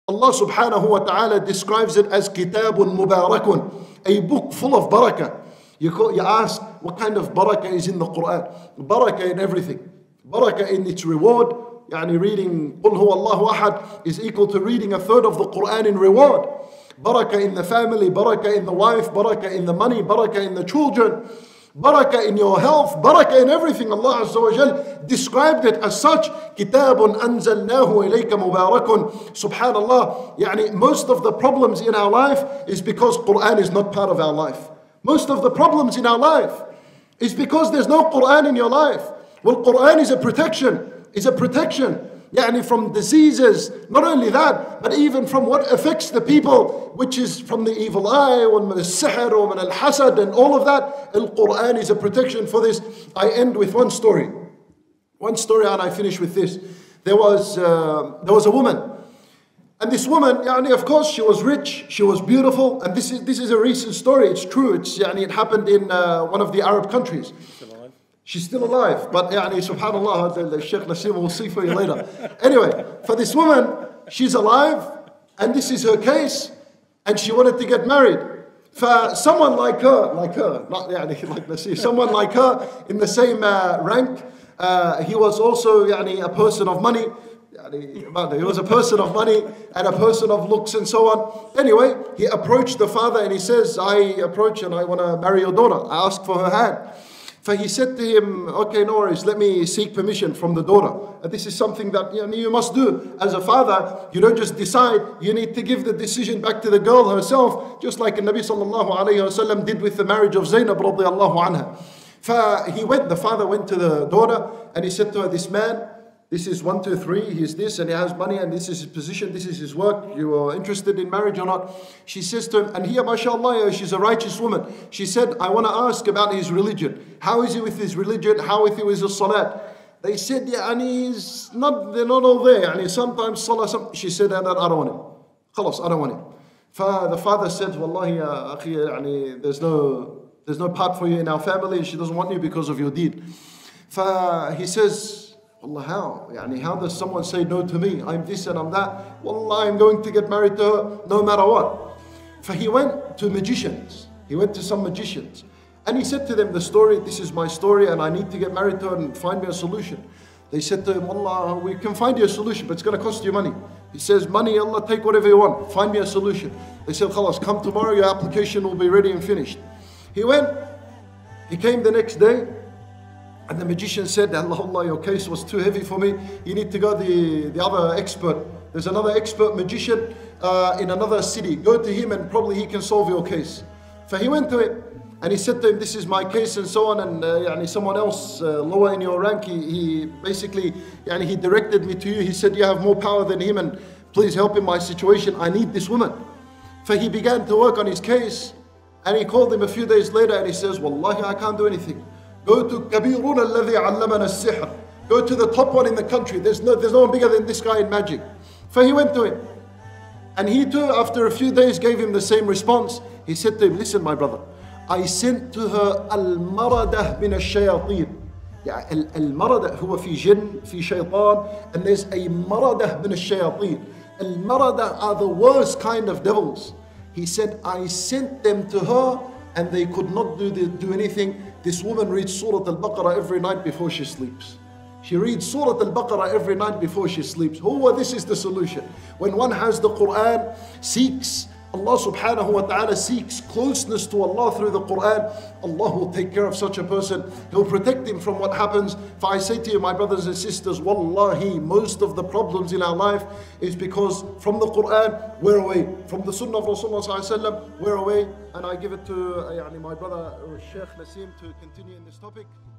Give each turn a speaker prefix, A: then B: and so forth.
A: Allah subhanahu wa ta'ala describes it as kitabun mubarakun, a book full of barakah. You ask, what kind of barakah is in the Quran? Barakah in everything. Barakah in its reward. Yani reading Qul huwa Allahu ahad is equal to reading a third of the Quran in reward. Barakah in the family, barakah in the wife, barakah in the money, barakah in the children, barakah in your health, barakah in everything. Allah Azza wa Jal described it as such. Kitabun anzalnahu ilayka mubarakun. Subhanallah. Yani most of the problems in our life is because Quran is not part of our life. Most of the problems in our life is because there's no Quran in your life. Well, Quran is a protection. Is a protection. Yani from diseases, not only that, but even from what affects the people, which is from the evil eye, or min al-sihr, or min al-hasad, and all of that. Al-Quran is a protection for this. I end with one story. One story, and I finish with this. There was a woman. And this woman, yani, of course, she was rich, she was beautiful, and this is a recent story. It's true. It happened in one of the Arab countries. She's still alive, but yani, subhanallah, Sheikh Naseem will see for you later. Anyway, for this woman, she's alive, and this is her case, and she wanted to get married. For someone like her, not yani, like Naseem, someone like her in the same rank, he was also yani, a person of money. He was a person of money and a person of looks and so on. Anyway, he approached the father and he says, I approach and I want to marry your daughter. I ask for her hand. So he said to him, okay, no worries, let me seek permission from the daughter. And this is something that you must do. As a father, you don't just decide, you need to give the decision back to the girl herself, just like the Nabi sallallahu alayhi wa sallam did with the marriage of Zainab radiallahu anha. The father went to the daughter and he said to her, this man, this is 1, 2, 3, he's this and he has money and this is his position, this is his work, you are interested in marriage or not? She says to him, and here mashallah, she's a righteous woman. She said, I want to ask about his religion. How is he with his religion? How is he with his salat? They said, they're not all there. And sometimes salah, she said, I don't want him. Khalas, I don't want him. The father said, Wallahi, akhi, there's no part for you in our family. She doesn't want you because of your deed. He says, Allah, how does someone say no to me? I'm this and I'm that. Wallah, I'm going to get married to her no matter what. He went to magicians. He went to some magicians. And he said to them the story, this is my story and I need to get married to her and find me a solution. They said to him, Allah, we can find you a solution, but it's going to cost you money. He says, money, Allah, take whatever you want. Find me a solution. They said, Khalas, come tomorrow, your application will be ready and finished. He went, he came the next day. And the magician said, Allah, your case was too heavy for me. You need to go to the other expert. There's another expert magician in another city. Go to him and probably he can solve your case. So he went to him and he said to him, this is my case and so on. And someone else lower in your rank, he basically, he directed me to you. He said, you have more power than him and please help in my situation. I need this woman. So he began to work on his case and he called him a few days later and he says, Wallahi, I can't do anything. Go to Kabirun alladhi allamana as-sihr. Go to the top one in the country. There's no one bigger than this guy in magic. So he went to him. And he too, after a few days, gave him the same response. He said to him, listen, my brother, I sent to her al-maradah min ash-shayateen. Al-maradah huwa fi jinn, fi shaytan, and there's a maradah min ash-shayateen. Al-maradah are the worst kind of devils. He said, I sent them to her and they could not do anything. This woman reads Surah Al-Baqarah every night before she sleeps. She reads Surah Al-Baqarah every night before she sleeps. This is the solution. When one has the Quran, seeks Allah subhanahu wa ta'ala, seeks closeness to Allah through the Quran, Allah will take care of such a person. He'll protect him from what happens. For I say to you, my brothers and sisters, wallahi, most of the problems in our life is because from the Quran, we're away. From the Sunnah of Rasulullah sallallahu alaihi wasallam, we're away. And I give it to my brother Sheikh Naseem to continue in this topic.